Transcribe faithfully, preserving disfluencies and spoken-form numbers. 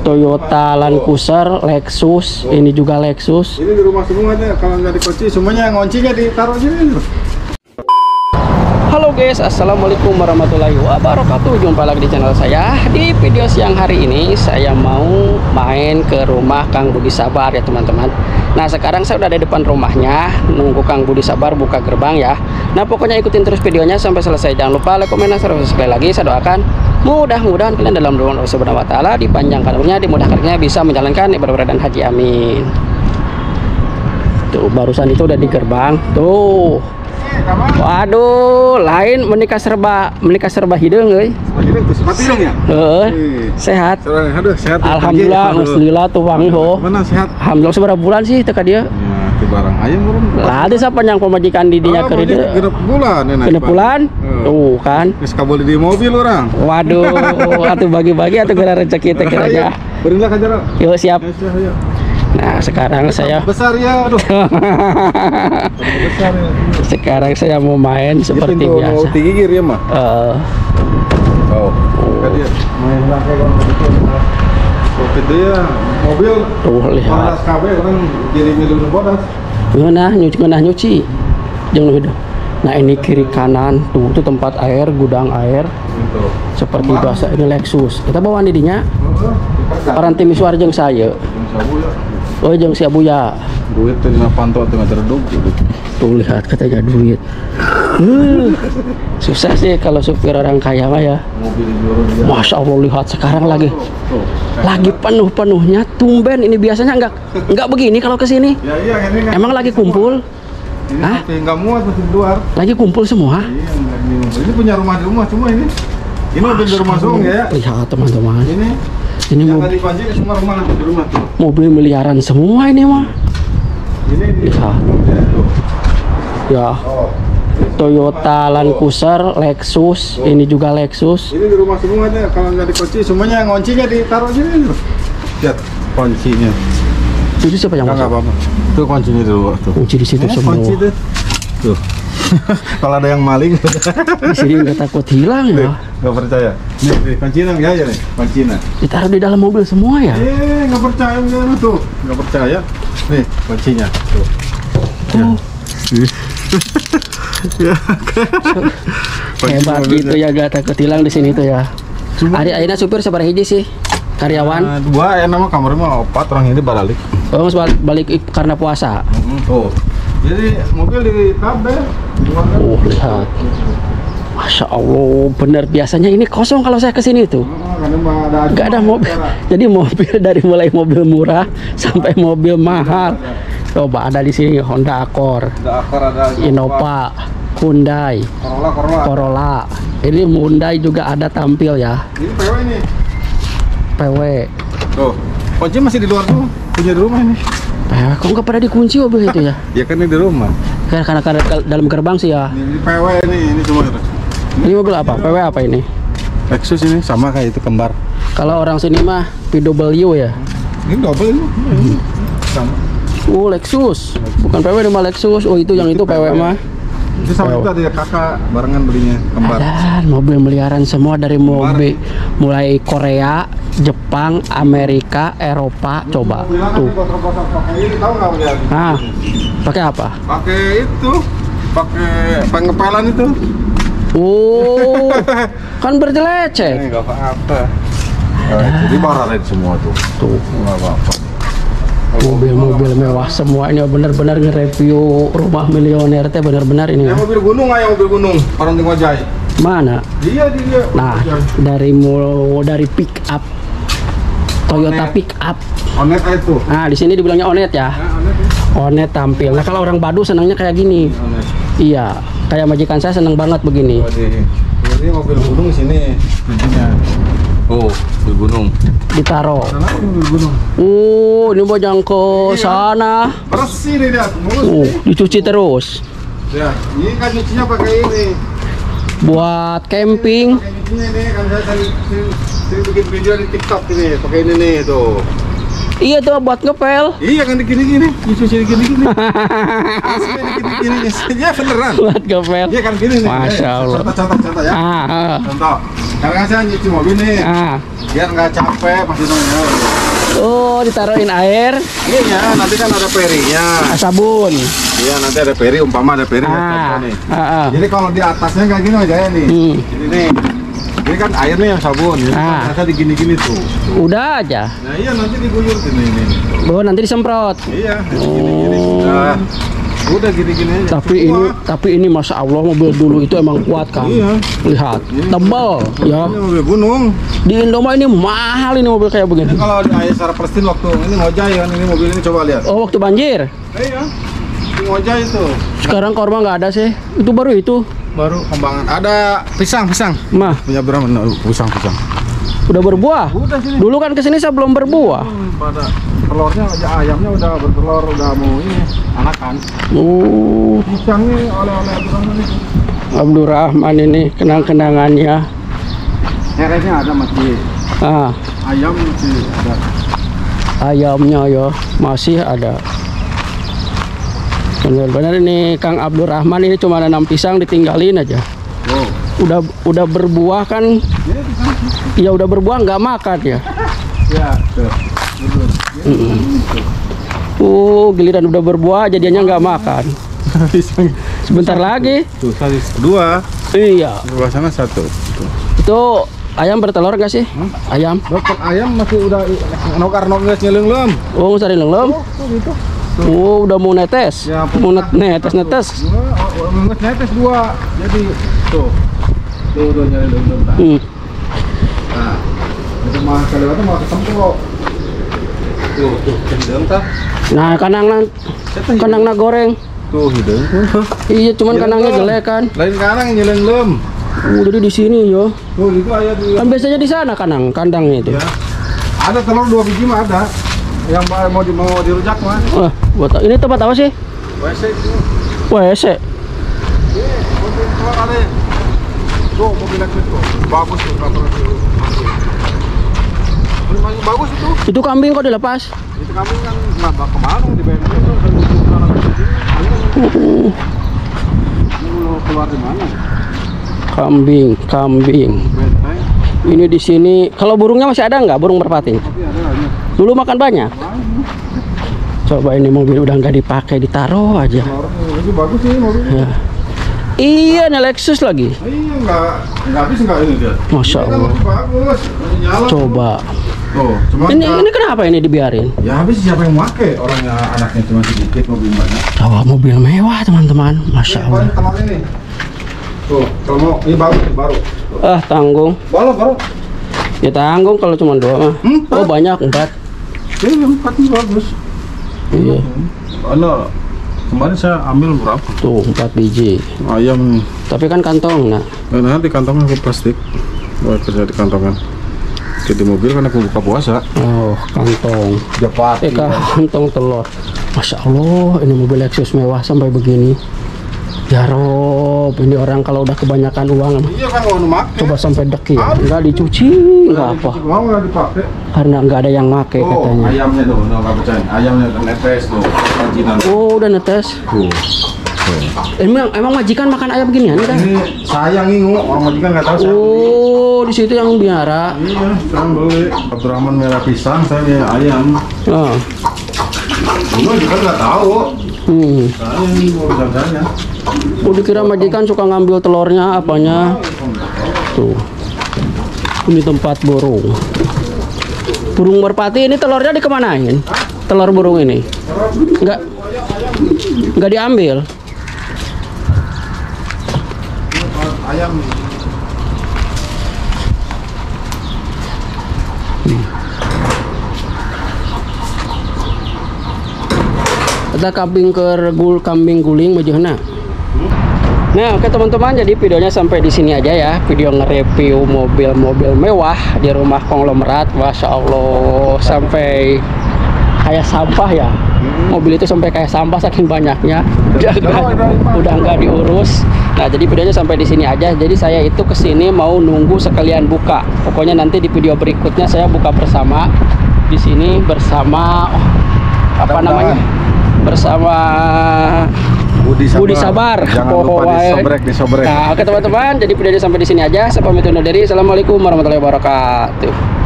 Toyota Land Cruiser, Lexus, ini juga Lexus. Ini di rumah semuanya, kalau nggak dikunci semuanya ngoncinya ditaruh sini. Halo guys, assalamualaikum warahmatullahi wabarakatuh. Jumpa lagi di channel saya. Di video siang hari ini saya mau main ke rumah Kang Budi Sabar ya teman-teman. Nah sekarang saya udah di depan rumahnya, nunggu Kang Budi Sabar buka gerbang ya. Nah pokoknya ikutin terus videonya sampai selesai. Jangan lupa like, komen, dan share. Sekali lagi saya doakan mudah-mudahan kalian dalam doa Allah Subhanahu wa taala dipanjangkan umurnya, dimudahkan rezekinya, bisa menjalankan ibadah dan haji, amin. Tuh barusan itu udah di gerbang tuh. Waduh, lain menikah serba menikah serba hideung euy. Ya? Heeh. Sehat. Aduh, sehat. Alhamdulillah, alhamdulillah tuh wangi ho. Mana sehat? Alhamdulillah seberapa bulan sih teh ka dia? Ya, ke barang ayam urang. Lah teh sapanjang pamajikan di dinya keur dieu. Genep bulan enak. Genep bulan? Tuh kan. Geus kabul di mobil orang. Waduh, atuh bagi-bagi atuh geura rezeki teh kiranya. Berilah ka jarak. Yuk siap. Ayo. Nah sekarang saya besar ya, aduh. Besar ya. Sekarang saya mau main seperti biasa. Mau tinggi kiri ya mah. Uh, oh. Tadi main pakai kalau gitu. Oh gede ya, mobil. Tuh lihat. Panas K B orang jadi milu bodas. Ngeunah nyuci, ngeunah nyuci. Jeung nu. Nah ini kiri kanan tuh itu tempat air, gudang air. Gitu. Seperti biasa ini Lexus. Kita bawa didinya. Orang tim misuar jeung saya. Oh jeung si Abuya. Duit teh dina panto tengah tereduk. Tuh lihat katanya duit. Uh, susah sih kalau supir orang kaya mah ya. Masya Allah lihat sekarang lagi lagi penuh-penuhnya. Tumben ini biasanya enggak enggak begini kalau kesini. Ya, iya, ini kan emang lagi kumpul. Ini Hah? Enggak muat masih di luar. Lagi kumpul semua. Iya, ini punya rumah di rumah cuma ini. Ini mobil di rumah Sung ya. Lihat teman-teman. Ini ini yang mobil, tadi kunci semua rumah di rumah tuh. Mobil miliaran semua ini mah. Ini lihat. Ya. Oh. Toyota Land Cruiser, Lexus, oh. Ini juga Lexus. Ini di rumah semuanya, kalau nggak dikunci semuanya ngoncinya ditaruh sini. Lihat kuncinya. Itu siapa yang masuk? Enggak apa-apa. Tuh kuncinya di luar tuh. Kunci di situ eh, semua. Kunci tuh. Tuh. Kalau ada yang maling di sini nggak takut hilang ya? Nggak percaya. Nih, nih kuncinya nggak ya nih, kuncinya. Ditaruh di dalam mobil semua ya? Eh, nggak percaya nggak tuh, nggak percaya. Nih kuncinya tuh. Oh. Ya. Hebat gitu ya, gak takut hilang di sini tuh ya. Ari ayeuna supir sabar hiji sih? Karyawan? Nah, dua ya nama kamar mah opat, orang ini balik. Oh, balik karena puasa. Mm-hmm. Tuh. Jadi mobil di kabel. Oh, lihat. Masya Allah, bener biasanya ini kosong kalau saya kesini tuh. Nggak ada mobil. Jadi mobil dari mulai mobil murah sampai mobil mahal. Coba ada di sini Honda Accord, Innova, Hyundai, Corolla, Corolla. Corolla. Ini Hyundai juga ada tampil ya. Ini P W ini. P W. Tuh, kunci masih di luar tuh, punya di rumah ini. P W kok nggak pada dikunci mobil itu ya? Ya kan ini di rumah. Karena karena, karena dalam gerbang sih ya. Ini, ini P W ini, ini semua. Ini mobil apa? P W apa ini? Lexus ini sama kayak itu kembar. Kalau orang sini mah P W ya. Ini double ini. Hmm. Sama. Oh Lexus, bukan P W cuma Lexus. Oh itu yang itu P W mah. Itu sama itu ada kakak barengan belinya kembar. Ada mobil miliaran semua dari mobil mulai Korea, Jepang, Amerika, Eropa. Coba tuh. Nah, pakai apa? Pakai itu, pakai pengepelan itu. Oh, kan berjelecek. Ini nggak apa-apa. Jadi barang semua tuh. Tuh. Nggak apa-apa. Mobil-mobil mewah semua ini benar-benar nge-review rumah milioner teh benar-benar ini. Ya mobil gunung aja mobil gunung, orang di Ngojai. Mana? Dia dia. Nah, dari mul dari pick up Toyota Onet. Pick up. Onet itu. Nah, di sini dibilangnya Onet ya. Ya Onet. Onet tampil. Nah, kalau orang Badu senangnya kayak gini. Onet. Iya, kayak majikan saya senang banget begini. Oh, di, ini mobil gunung sini intinya. Oh, mobil gunung. Ditaro. Sana mobil gunung. Oh, ini mau ke sana. Bersih nih dia. Oh, dicuci terus. Ya, ini kan nyucinya pakai ini. Buat camping. Pakai nyucinya ini kan saya sering, sering, sering bikin video di TikTok ini, pakai ini nih tuh. Iya tuh buat ngepel. Iya kan digini-gini, dicuci digini-gini. Asli digini-gini. Ya beneran. Buat ngepel. Iya kan gini nih. Masya Allah. Contoh-contoh ya. Ah, ah. Contoh. Karena saya nyuci mobil nih. Ah. biar nggak capek Mas Dinonya. Oh, ditaruhin air. Iya ya, nanti kan ada perinya. Ah, sabun. Iya, nanti ada peri, umpama ada peri. Ah, nih. ah, ah. Jadi kalau di atasnya kayak gini aja ya nih. Hmm. Ini nih. Ini kan airnya yang sabun. Jadi Ah. kan digini-gini tuh. Udah aja. Nah iya nanti diguyur gini ini. Oh, nanti disemprot. Iya, gini-gini sudah. Udah gini-gini aja. Tapi Semua. ini tapi ini Masya Allah mobil dulu itu emang kuat kan. Iya. Lihat, tebal ya. Ini mobil gunung. Di Indomah ini mahal ini mobil kayak begini. Ini kalau di Ayasara Prestin waktu ini ngojay kan ini mobil ini coba lihat. Oh, waktu banjir. Iya. Ini ngojay itu. Sekarang korma nggak ada sih. Itu baru itu. Baru kembangan. Ada pisang, pisang. Mah, Punya berapa? No, pisang, pisang. udah berbuah. Udah sini. Dulu kan kesini saya belum berbuah. Hmm, pada telurnya aja ayamnya udah bertelur, udah mau ini anakan. Oh, Pisangnya oleh-oleh Abdurrahman itu. Abdurrahman ini kenang-kenangannya. Heresnya ada masih. Ah, Ayam masih ada. ayamnya ya masih ada. Benar-benar ini Kang Abdurrahman ini cuma nanam pisang ditinggalin aja. Oh. Udah udah berbuah kan? Ini pisang. Ya udah berbuah nggak makan ya. Ya, tuh. Betul. Mm-mm. Oh, giliran udah berbuah jadinya nggak makan. Pisang. Sebentar lagi. Tuh, satu, dua. Iya. Sebelah sana satu. Tuh. Itu ayam bertelur nggak sih? Hmm? Ayam. Dokter ayam masih udah nokar nokar nyeleng-lem. Oh, cari lenglem. Oh, tuh gitu. Oh, udah mau netes. Ya, Mau net netes netes. Dua, oh, oh, netes dua. Jadi tuh. Tuh udah nyeleng-lem. Hmm. Nah, itu mah kalau itu mah kesempro. Tuh, tuh, hidung tah. Nah, kanangna kanangna goreng. Tuh, hidung tuh. Iya, cuman Nyeleng kanangnya lem. jelek kan. Lain kanang nyeleng lem. Uh, jadi di sini yo. Tuh, itu ayah di. Kan biasanya di sana kanang, kandangnya itu. Ya. Ada telur dua biji mah ada. Yang mau di mau dirujak mah. Wah, buat ini tempat apa sih? W C itu. W C. Iya, mobil telur ada. Tuh, mobil elektrik tuh. Bagus tuh motor itu. Ini bagus itu. Itu kambing kok dilepas? Itu kami kan nggak kemana di bengkel itu saya butuh tanah di sini. Uh, Ini mau keluar di mana? kambing, kambing. Benteng. Ini di sini. Kalau burungnya masih ada nggak? Burung merpati? Tapi ada aja. Dulu makan banyak. Coba ini mobil udah nggak dipakai, ditaruh aja. Telur ini bagus sih mobilnya. Ya. Iya, ini Lexus lagi. Iya nggak nggak habis nggak ini dia. Masya Ini kan Allah. masih bagus. Masih nyala. Coba. Tuh, cuma Ini ini kenapa ini dibiarin? ya habis siapa yang pakai? Orangnya anaknya cuma sedikit mobil banyak. Coba mobil mewah teman-teman. Masya Ini Allah. paling telur ini. Tuh, kalau mau ini baru ini baru. Tuh. Ah, tanggung. Baru baru. Ya tanggung kalau cuma dua mah. Hmm, Oh, banyak empat. Ini empat ini bagus. Iya. Ano, kemarin saya ambil berapa? Tuh empat biji. Ayam. Tapi kan kantong, nah. Nah, di kantongnya aku plastik. Buat kerja di kantongan. Jadi mobil kan aku buka puasa. Oh, kantong. Cepat. Eh, kantong telur. Masya Allah, ini mobil Lexus mewah sampai begini. Ya Rob, ini orang kalau udah kebanyakan uang, Iya kan mau make. coba sampai deki ya. Nggak dicuci, nggak apa. Mau nggak dipakai? Karena nggak ada yang make Oh, katanya. ayamnya tuh, no, nggak percaya. Ayamnya tuh netes tuh, kerajinan. Oh, udah netes. Tuh. Emang emang majikan makan ayam beginian kan? Ini sayang ini, orang majikan nggak tahu. Saya. Oh, di situ yang biara. Iya, sekarang beli. Abdurrahman merah pisang, saya punya ayam. Oh. Dulu juga nggak tahu. Hmm. Saya ini urusan saya. Oh, dikira majikan suka ngambil telurnya apanya. Tuh. Ini tempat burung. Burung merpati ini telurnya dikemanain? Telur burung ini? Enggak. Enggak diambil. Ayam. Ada kambing ke gul kambing guling bagaimana? Nah, oke teman-teman, jadi videonya sampai di sini aja ya. Video nge-review mobil-mobil mewah di rumah konglomerat. Masya Allah, sampai kayak sampah ya. Mobil itu sampai kayak sampah saking banyaknya. Udah nggak, udah nggak diurus. Nah, jadi videonya sampai di sini aja. Jadi saya itu kesini mau nunggu sekalian buka. Pokoknya nanti di video berikutnya saya buka bersama di sini bersama oh, apa namanya? Bersama Budi Sabar. Budi Sabar. Jangan lupa Pokoknya- disobrek, disobrek. Nah, oke teman-teman, jadi videonya sampai di sini aja. Saya pamit undur diri. Assalamualaikum warahmatullahi wabarakatuh.